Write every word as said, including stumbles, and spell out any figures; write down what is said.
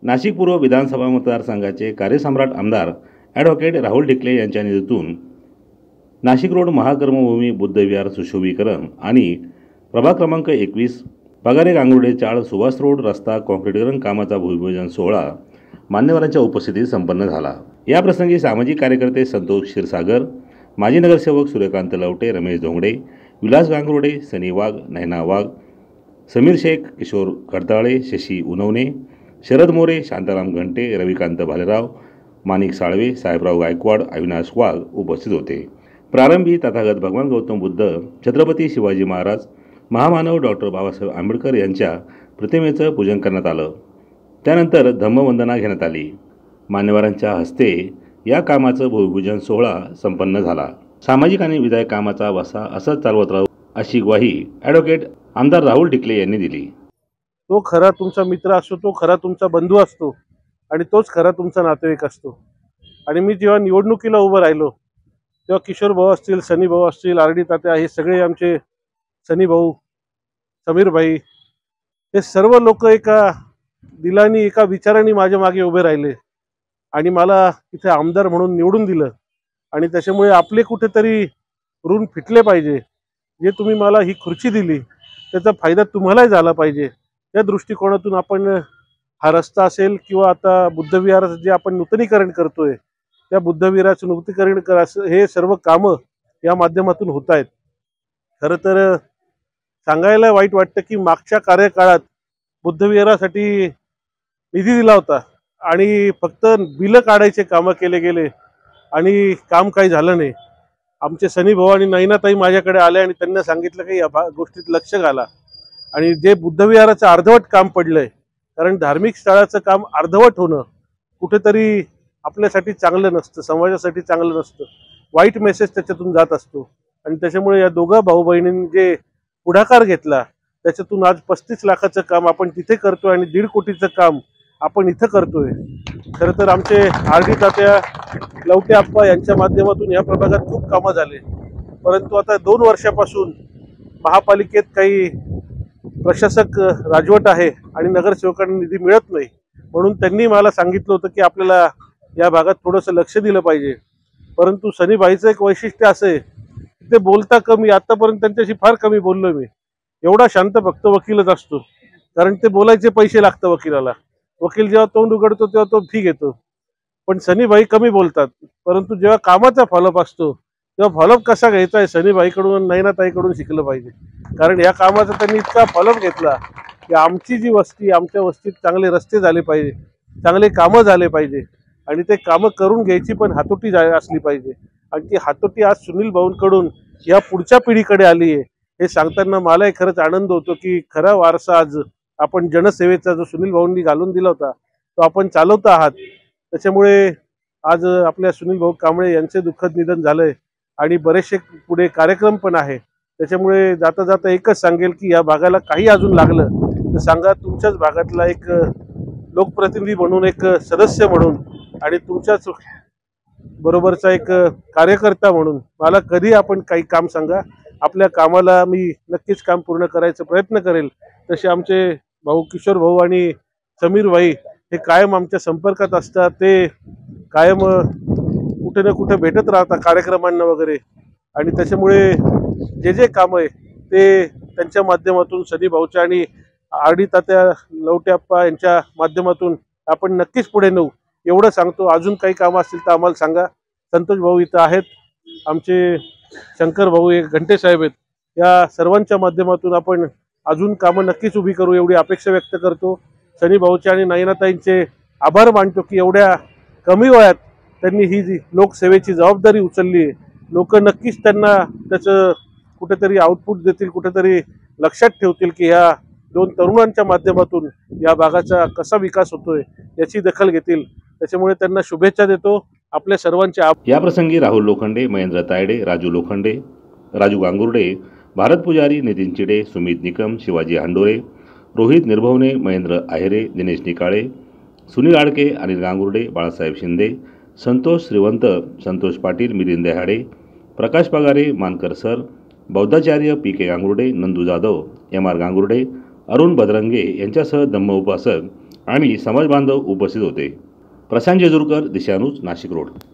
नाशिक पूर्व विधानसभा मतदारसंघाचे कार्यसम्राट आमदार ॲडव्होकेट राहुल ढिकले यांच्या निधीतून नाशिक रोड महाकर्मभूमी बुद्धविहार सुशोभीकरण आणि प्रभाग क्रमांक एकवीस पगारे गांगुर्डे चाळ सुभाष रोड रस्ता काँक्रीटीकरण कामाचा भूमिपूजन सोहळा मान्यवरांच्या उपस्थितीत संपन्न झाला। या प्रसंगी सामाजिक कार्यकर्ते संतोष क्षीरसागर, माजी नगरसेवक सूर्यकांत लवटे, रमेश धोंगडे, विलास गांगुर्डे, सनी वाघ, नैना वाघ, समीर शेख, किशोर खडताळे, शशी उनवणे, शरद मोरे, शांताराम घंटे, रविकांत भालेराव, माणिक साळवे, साहेबराव गायकवाड, अविनाश वाघ उपस्थित होते। प्रारंभी तथागत भगवान गौतम बुद्ध, छत्रपती शिवाजी महाराज, महामानव डॉक्टर बाबासाहेब आंबेडकर यांच्या प्रतिमेचं पूजन करण्यात आलं। त्यानंतर धम्मवंदना घेण्यात आली। मान्यवरांच्या हस्ते या कामाचं भूमिपूजन सोहळा संपन्न झाला। सामाजिक आणि विधायक कामाचा वसा असंच चालवत राहू अशी ग्वाही ॲडव्होकेट आमदार राहुल ढिकले यांनी दिली। तो खरा तुमचा मित्र असतो, तो खरा तुमचा बंधू असतो आणि तोच खरा तुमचा नातेवाईक असतो। आणि मी जेव्हा निवडणुकीला उभं राहिलो तेव्हा किशोर भाऊ असतील, सनी भाऊ असतील, आर डी तात्या, हे सगळे आमचे सनी भाऊ, समीर भाई, हे सर्व लोक एका दिलानी एका विचाराने माझ्या मागे उभे राहिले आणि मला इथे आमदार म्हणून निवडून दिलं। आणि त्याच्यामुळे आपले कुठेतरी ऋण फिटले पाहिजे। जे तुम्ही मला ही खुर्ची दिली त्याचा फायदा तुम्हालाही झाला पाहिजे, त्या दृष्टिकोनातून आपण हा रस्ता असेल किंवा आता बुद्धविहाराचं जे आपण नूतनीकरण करतोय त्या बुद्धविहाराचं नूतनीकरण करा, हे सर्व कामं या माध्यमातून होत आहेत। खरं तर सांगायला वाईट वाटतं की मागच्या कार्यकाळात बुद्धविहारासाठी निधी दिला होता आणि फक्त बिलं काढायचे कामं केले गेले आणि काम काही झालं नाही। आमचे सनी भाऊ आणि नैनाताई माझ्याकडे आले आणि त्यांना सांगितलं की या गोष्टीत लक्ष घाला। आणि जे बुद्धविहाराचं अर्धवट काम पडलंय, कारण धार्मिक स्थळाचं काम अर्धवट होणं कुठेतरी आपल्यासाठी चांगलं नसतं, समाजासाठी चांगलं नसतं, वाईट मेसेज त्याच्यातून जात असतो। आणि त्याच्यामुळे या दोघा भाऊ बहिणींनी जे पुढाकार घेतला त्याच्यातून आज पस्तीस लाखाचं काम आपण तिथे करतोय आणि दीड कोटीचं काम आपण इथं करतोय। खरं तर आमचे आर डी तात्या, लवटे आप्पा यांच्या माध्यमातून या प्रभागात खूप कामं झाले, परंतु आता दोन वर्षापासून महापालिकेत काही प्रशासक राजवट आहे आणि नगरसेवकांना निधी मिळत नाही, म्हणून त्यांनी मला सांगितलं होतं की आपल्याला या भागात थोडंसं लक्ष दिलं पाहिजे। परंतु सनीबाईचं एक वैशिष्ट्य असं आहे, ते बोलता कमी, आतापर्यंत त्यांच्याशी फार कमी बोललो मी। एवढा शांत फक्त वकीलच असतो, कारण ते बोलायचे पैसे लागतं वकिलाला। वकील जेव्हा तोंड उघडतो तेव्हा तो ठीक येतो, पण सनीबाई कमी बोलतात, परंतु जेव्हा कामाचा फॉलोअप असतो तेव्हा फॉलोअप कसा घ्यायचा आहे सनीबाईकडून, नैनाताईकडून शिकलं पाहिजे। कारण या कामाचा त्यांनी इतका फॉलोअप घेतला की आमची जी वस्ती, आमच्या वस्तीत चांगले रस्ते झाले पाहिजे, चांगले कामं झाले पाहिजे आणि ते कामं करून घ्यायची पण हातोटी असली पाहिजे। आणि ती हातोटी आज सुनील भाऊंकडून या पुढच्या पिढीकडे आली आहे, हे सांगताना मलाही खरंच आनंद होतो की खरा वारसा आज आपण जनसेवेचा जो सुनील भाऊंनी घालून दिला होता तो आपण चालवत आहात। त्याच्यामुळे आज आपल्या सुनील भाऊ कांबळे यांचे दुःखद निधन झालंय आणि बरेचसे पुढे कार्यक्रम पण आहे। त्याच्यामुळे जाता जाता एकच सांगेल की या भागाला काही अजून लागलं तर सांगा, तुमच्याच भागातला एक लोकप्रतिनिधी म्हणून, एक सदस्य म्हणून आणि तुमच्याच बरोबरचा एक कार्यकर्ता म्हणून मला कधी आपण काही काम सांगा, आपल्या कामाला मी नक्कीच काम पूर्ण करायचा प्रयत्न करेल। तसे आमचे भाऊ किशोर भाऊ आणि समीर भाई हे कायम आमच्या संपर्कात असतात, ते कायम कुठे ना कुठे भेटत राहतात कार्यक्रमांना वगैरे। आणि त्याच्यामुळे जे जे काम आहे ते त्यांच्या माध्यमातून, सनी भाऊच्या आणि आर डी तात्या, लवटे आप्पा यांच्या माध्यमातून आपण नक्कीच पुढे नेऊ, एवढं सांगतो। अजून काही कामं असतील तर आम्हाला सांगा। संतोष भाऊ इथं आहेत, आमचे शंकर भाऊ, एक घंटे साहेब आहेत, या सर्वांच्या माध्यमातून आपण अजून कामं नक्कीच उभी करू एवढी अपेक्षा व्यक्त करतो। सनी भाऊचे आणि नैनाताईंचे आभार मानतो की एवढ्या कमी वयात त्यांनी ही जी लोकसेवेची जबाबदारी उचलली आहे। लोक नक्कीच त्यांना त्याचं कुठेतरी आउटपुट देतील, कुठेतरी लक्षात ठेवतील की ह्या दोन तरुणांच्या माध्यमातून या भागाचा कसा विकास होतोय याची दखल घेतील। त्याच्यामुळे त्यांना शुभेच्छा देतो। आपल्या सर्वांचे आभार। या प्रसंगी राहुल लोखंडे, महेंद्र तायडे, राजू लोखंडे, राजू गांगुर्डे, भारत पुजारी, नितीन चिडे, सुमित निकम, शिवाजी हांडोरे, रोहित निर्भवने, महेंद्र आहेरे, दिनेश निकाळे, सुनील आडके, अनिल गांगुर्डे, बाळासाहेब शिंदे, संतोष श्रीवंत, संतोष पाटील, मिलिंद हाडे, प्रकाश पगारे, मानकर सर, बौद्धाचार्य, P K Gangurde, Nandu Jadhav, M R Gangurde, Arun Badrange यांच्यासह धम्म उपासक आणि समाजबांधव उपस्थित होते. प्रशांत जेजुरकर, दिशान्यूज, नाशिक रोड.